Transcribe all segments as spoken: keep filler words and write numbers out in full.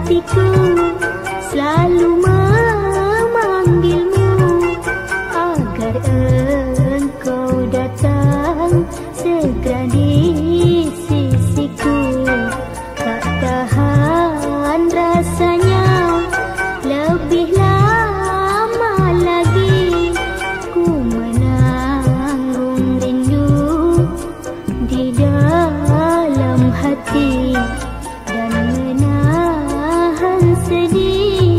hatiku selalu memanggilmu agar engkau datang segera di sisiku. Tak tahan rasanya lebih lama lagi ku menanggung rindu di dalam hati dan menahan sedih.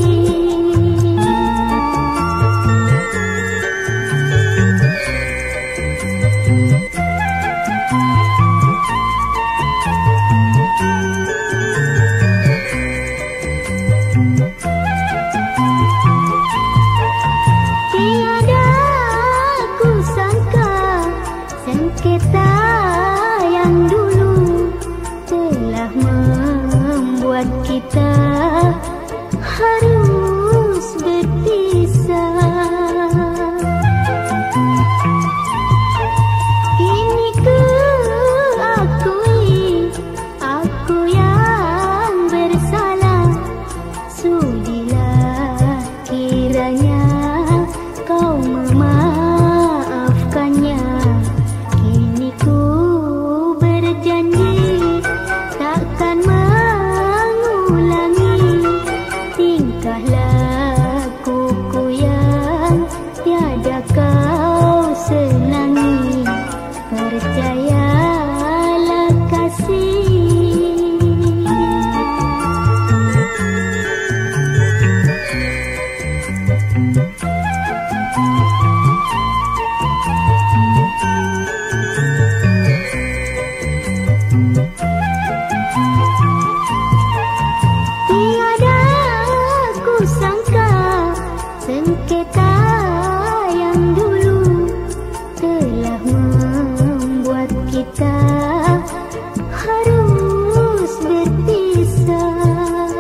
Tiada ku sangka sengketa yang dulu telah membuat kita harus berpisah. Kini ku akui aku yang bersalah. Sudilah kiranya kau memaafkannya. Kini ku berjanji takkan mengulangi tingkah lakuku yang tiada kau senangi. Percayalah kasih. Tiada ku sangka sengketa yang dulu telah membuat kita harus berpisah.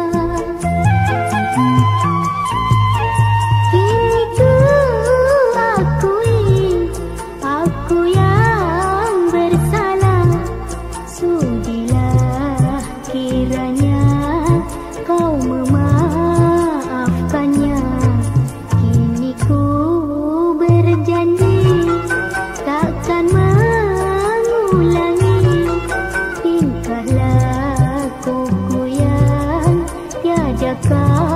Kini ku akui aku yang bersalah. Sudilah kiranya kau memaafkannya. Kini ku berjanji takkan mengulangi tingkah lakuku yang tiada kau